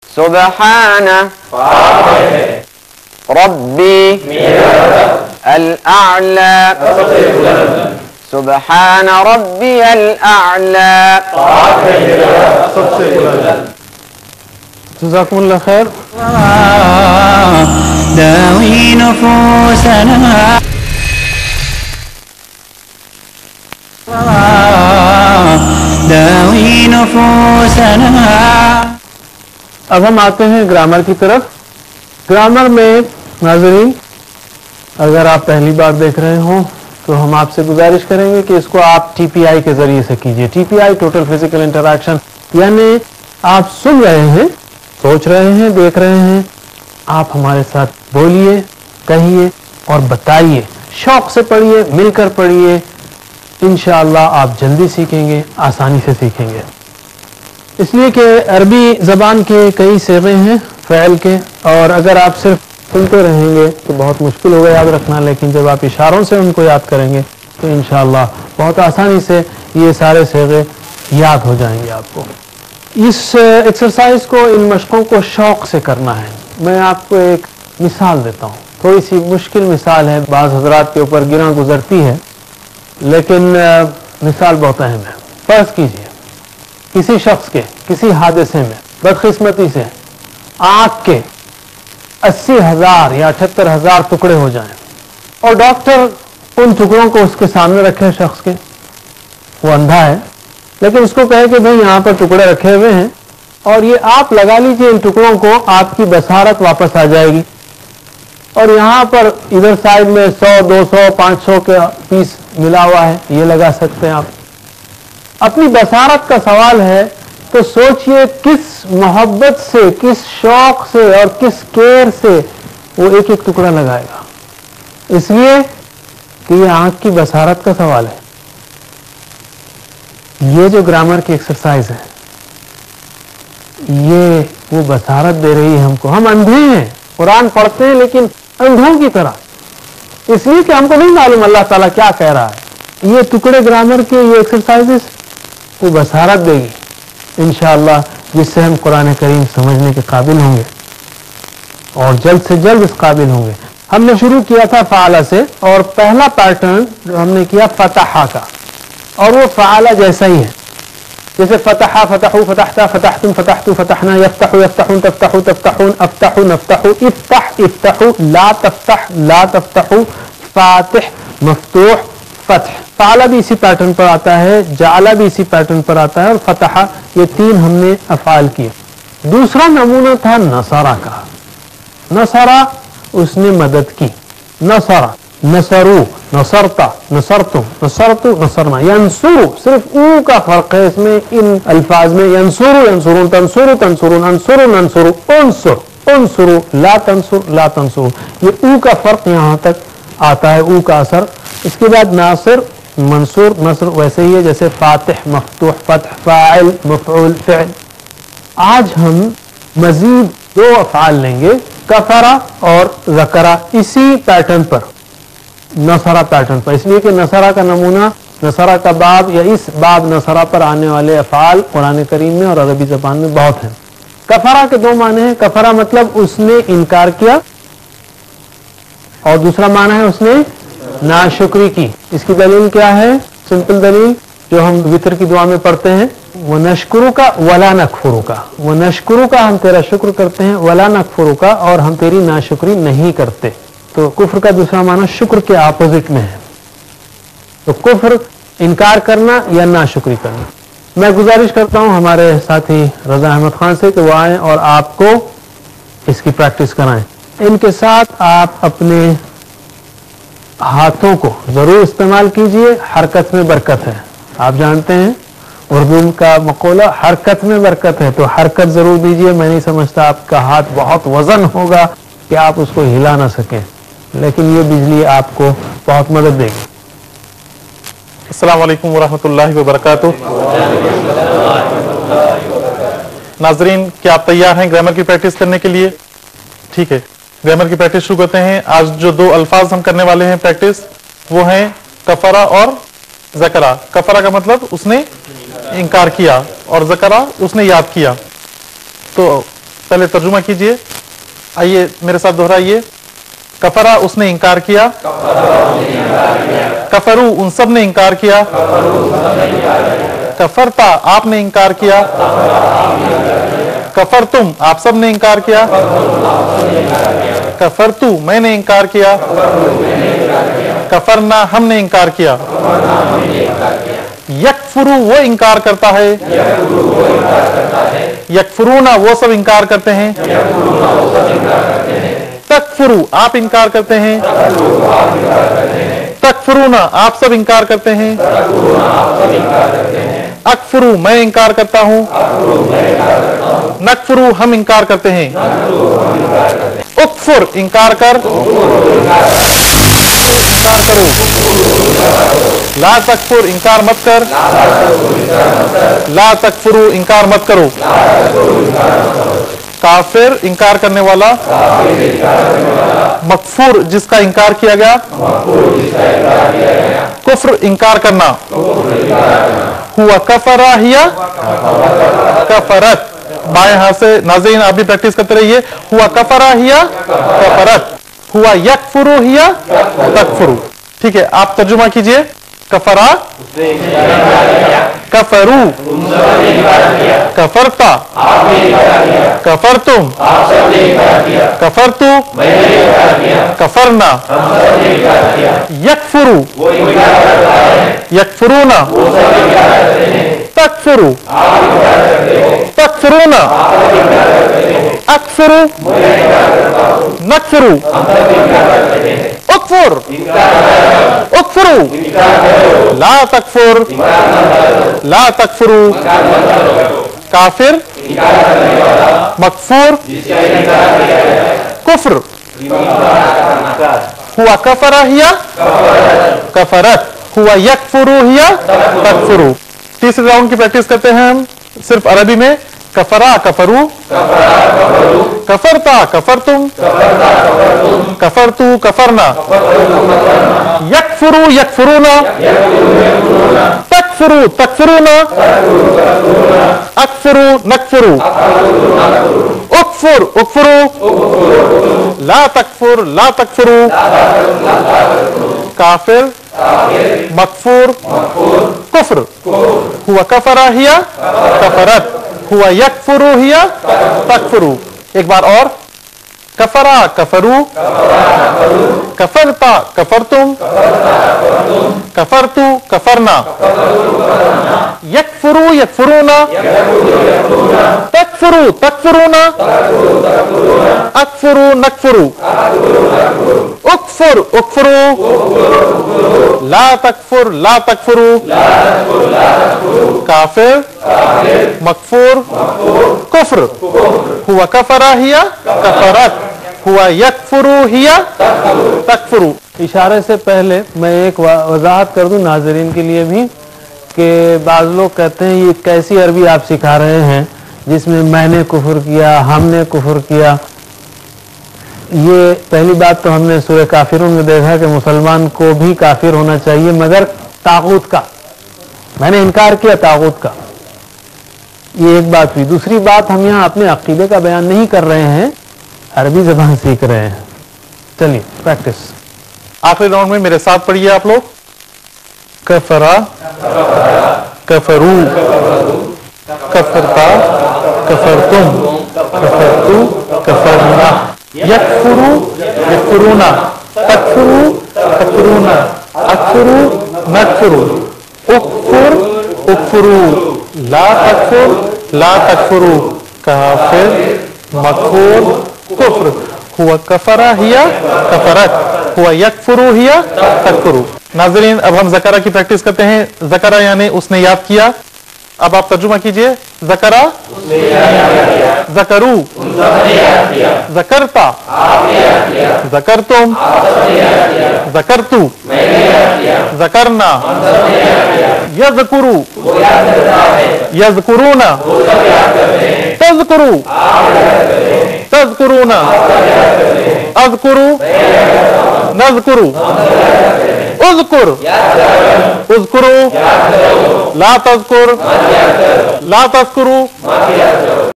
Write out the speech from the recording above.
سبحانہ ربی الاعلی سبحان ربی الاعلی. جزاکم اللہ خیر. داوی نفوسنا داوی نفوسنا. اب ہم آتے ہیں گرامر کی طرف. گرامر میں ناظرین اگر آپ پہلی بار دیکھ رہے ہوں تو ہم آپ سے گزارش کریں گے کہ اس کو آپ ٹی پی آئی کے ذریعے سے کیجئے. T P I total physical interaction, یعنی آپ سن رہے ہیں، سوچ رہے ہیں، دیکھ رہے ہیں، آپ ہمارے ساتھ بولیے، کہیے اور بتائیے. شوق سے پڑھیے، مل کر پڑھیے. انشاءاللہ آپ جلدی سیکھیں گے، آسانی سے سیکھیں گے. اس لیے کہ عربی زبان کے کئی صیغے ہیں فعل کے، اور اگر آپ صرف سنتے رہیں گے تو بہت مشکل ہوگا یاد رکھنا، لیکن جب آپ اشاروں سے ان کو یاد کریں گے تو انشاءاللہ بہت آسانی سے یہ سارے صیغے یاد ہو جائیں گے آپ کو. اس ایکسرسائز کو، ان مشقوں کو شوق سے کرنا ہے. میں آپ کو ایک مثال دیتا ہوں، تھوڑی سی مشکل مثال ہے، بعض حضرات کے اوپر گراں گزرتی ہے، لیکن مثال بہت اہم ہے. فرض کیجیے کسی شخص کے کسی حادثے میں بدقسمتی سے آنکھ کے 80,000 یا 78,000 ٹکڑے ہو جائیں اور ڈاکٹر ان ٹکڑوں کو اس کے سامنے رکھے. شخص کے وہ اندھا ہے لیکن اس کو کہے کہ بھئی یہاں پر ٹکڑے رکھے ہوئے ہیں اور یہ آپ لگا لیجئے ان ٹکڑوں کو، آپ کی بصارت واپس آ جائے گی. اور یہاں پر ادھر سائڈ میں 100 200 500 کے پیس ملا ہوا ہے، یہ لگا سکتے ہیں آپ. اپنی بصارت کا سوال ہے تو سوچئے کس محبت سے، کس شوق سے اور کس کیئر سے وہ ایک ایک ٹکڑا لگائے گا. اس لیے کہ یہ آنکھ کی بصارت کا سوال ہے. یہ جو گرامر کی ایکسرسائز ہے یہ وہ بصارت دے رہی ہے ہم کو. ہم اندھے ہیں، قرآن پڑھتے ہیں لیکن اندھوں کی طرح، اس لیے کہ ہم کو نہیں معلوم اللہ تعالیٰ کیا کہہ رہا ہے. یہ ٹکڑے گرامر کے، یہ ایکسرسائزز وہ بصارت دے گی انشاءاللہ، جس سے ہم قرآن کریم سمجھنے کے قابل ہوں گے اور جلد سے جلد اس قابل ہوں گے. ہم نے شروع کیا تھا فعالہ سے، اور پہلا پیٹرن جو ہم نے کیا فتحہ کا، اور وہ فعالہ جیسا ہی ہے. جیسے فتحہ، فتحو، فتحتا، فتحتم، فتحتو، فتحنا، یفتحو، یفتحون، تفتحو، تفتحون، افتحو، نفتحو، افتح، افتحو، لا تفتح، لا تفتحو، فاتح، مفتوح، فتح. فعالہ بھی اسی پیٹرن پر آتا ہے، جعلہ بھی اسی پیٹرن پر آتا ہے، اور فتحہ. یہ تین ہم نے افعال کیے. دوسرا نمونہ تھا نصرہ کا. نصرہ اس نے مدد کی. نصرہ، نصرو، نصرتا، نصرتم، نصرتو، نصرنا. ینصرو صرف او کا فرق ہے اس میں، ان الفاظ میں. ینصرو، ینصرون، تنصرو، تنصرون، انصرو، ننصرو، انصر، انصرو، لا تنصر، لا تنصرو. یہ او کا فرق یہاں تک آتا ہے، او کا اثر. اس کے بعد ناصر، منصور، نصر ویسے ہی ہے جیسے فاتح، مفتوح، فتح، فاعل، مفعول، فعل. آج ہم مزید دو افعال لیں گے، کفرہ اور ذکرہ، اسی پیٹرن پر، نصرہ پیٹرن پر. اس لیے کہ نصرہ کا نمونہ، نصرہ کا باب یا اس باب نصرہ پر آنے والے افعال قرآن کریم میں اور عربی زبان میں بہت ہیں. کفرہ کے دو معنی ہیں. کفرہ مطلب اس نے انکار کیا، اور دوسرا معنی ہے اس نے ناشکری کی. اس کی دلیل کیا ہے؟ سمپل دلیل جو ہم وتر کی دعا میں پڑھتے ہیں، وَنَشْكُرُكَ وَلَا نَكْفُرُكَ. وَنَشْكُرُكَ ہم تیرا شکر کرتے ہیں، وَلَا نَكْفُرُكَ اور ہم تیری ناشکری نہیں کرتے. تو کفر کا دوسرا معنی شکر کے اپوزٹ میں ہے. تو کفر انکار کرنا یا ناشکری کرنا. میں گزارش کرتا ہوں ہمارے ساتھی رضا احمد خان سے کہ وہ آئیں اور آپ کو اس کی پریکٹس کرائیں. ان کے ساتھ آپ اپنے ہاتھوں کو ضرور استعمال کیجئے. حرکت میں برکت ہے. آپ جانتے ہیں اردو کا مقولہ حرکت میں برکت ہے، تو حرکت ضرور دیجئے. میں نہیں سمجھتا آپ کا ہاتھ بہت وزن ہوگا کہ آپ اس کو ہلا نہ سکیں، لیکن یہ بجلی آپ کو بہت مدد دے گی. السلام علیکم ورحمۃ اللہ وبرکاتہ. ناظرین، کیا آپ تیار ہیں گرامر کی پریکٹس کرنے کے لیے؟ ٹھیک ہے، گرامر کی پریکٹس شروع کرتے ہیں. آج جو دو الفاظ ہم کرنے والے ہیں پریکٹس، وہ ہیں کفرہ اور ذکرہ. کفرہ کا مطلب اس نے انکار کیا، اور ذکرہ اس نے یاد کیا. تو पहले तर्जुमा कीजिए, आइए मेरे साथ दोहराइए। कफरा उसने इंकार किया, कफरू उन सब ने इंकार किया, कफरता आपने इंकार किया, कफर तुम आप सब ने इंकार किया, कफरतू मैंने इंकार किया, कफरना हमने इंकार किया। यकफुरू वो इंकार करता है, यकफुरूना वो सब इंकार करते हैं, तकफुरू आप इंकार करते हैं, तकफुरूना आप सब इंकार करते हैं, अकफुरू मैं इंकार करता हूं, नकफुरू हम इंकार करते हैं। उकफुर इंकार कर, इंकार करो, ला तकफुर इंकार मत कर, ला तकफुरू इंकार मत करो। काफिर इंकार करने वाला, मकफूर जिसका इंकार किया गया, कुफ्र इंकार करना। हुआ कफरा हिया कफरत, बाएं हाथ से नाज़रीन आप भी प्रैक्टिस करते रहिए। हुआ कफरा हिया कफरत, हुआ यकफुरू हिया तकफुरू। ठीक है, आप तर्जुमा कीजिए। कफरा कफरू, कफरता कफरतुम, कफरतु कफरना, यकफुरू यकफुरूना, तकफुरू तकफुरूना, अकफुरू नकफुरू, उकफुर उकफुरू, ला तकफुर ला तकफुरू। काफिर, मकफूर, कुफ्र। हुआ कफरा हिया कफरत, हुआ यकफुरू हिया तकफुरू। तीसरे राउंड की प्रैक्टिस करते हैं हम सिर्फ अरबी में। कफरा कफरू, कफरता कफरतुम, कफरतु कफरना, यकफुरू यकफुरूना, तकफुरू तकफुरूना, अकफुरू नकफुरू, उकफुर उकफुरू, ला तकफुर ला तकफुरू। काफिर, मकफूर, कुफ्र। हुआ कफरा हिया कफरत, हुआ यकफुरू हिया तकफुरू। एक बार और। कफरा कफरू, कफरता कफरतुम, कफरतु कफरना, यकफुरू यकफुरूना, तकफुरू तकफुरूना, अकफुरू नकफुरू, उकफुर उकफुरू, ला तकफुर ला तकफुरू। काफिर, मकफूर, कुफ्र। हुआ कफरा हिया कफरत, हुआ यकफुरू हिया तकफुरू। इशारे से पहले मैं एक वजाहत कर दूं नाजरीन के लिए भी कि बाज लोग कहते हैं ये कैसी अरबी आप सिखा रहे हैं जिसमें मैंने कुफर किया, हमने कुफर किया। ये पहली बात तो हमने सूरह काफिरून में देखा कि मुसलमान को भी काफिर होना चाहिए मगर तागूत का। मैंने इनकार किया तागूत का, ये एक बात हुई। दूसरी बात, हम यहाँ अपने अकीदे का बयान नहीं कर रहे हैं, अरबी जबान सीख रहे हैं। चलिए प्रैक्टिस। आखिरी राउंड में मेरे साथ पढ़िए आप लोग। कफरा कफरू, कफरता कफरतुम, कफरतु कफरना, यकफुरू यकफुरूना, तकफुरू तकफुरूना, अकफुरू नकफुरू, उकफुर उकफुरू, ला तकफुर ला तकफुरू। काफिर, मकफूर, कुफ्र। हुआ कफरा हिया कफरत, हुआ यकफुरू हिया तकफुरू। नाज़रीन, अब हम ज़करा की प्रैक्टिस करते हैं। ज़करा यानी उसने याद किया। अब आप तर्जुमा कीजिए। ज़करा ज़करू, ज़करता ज़करतुम, ज़करतु ज़करना, यज़कुरू यज़कुरूना, तज़कुरू तज़कुरूना, अज़कुरू नज़कुरू, उज़कुर उज़कुरू, ला तज़कुर ला तज़कुरू।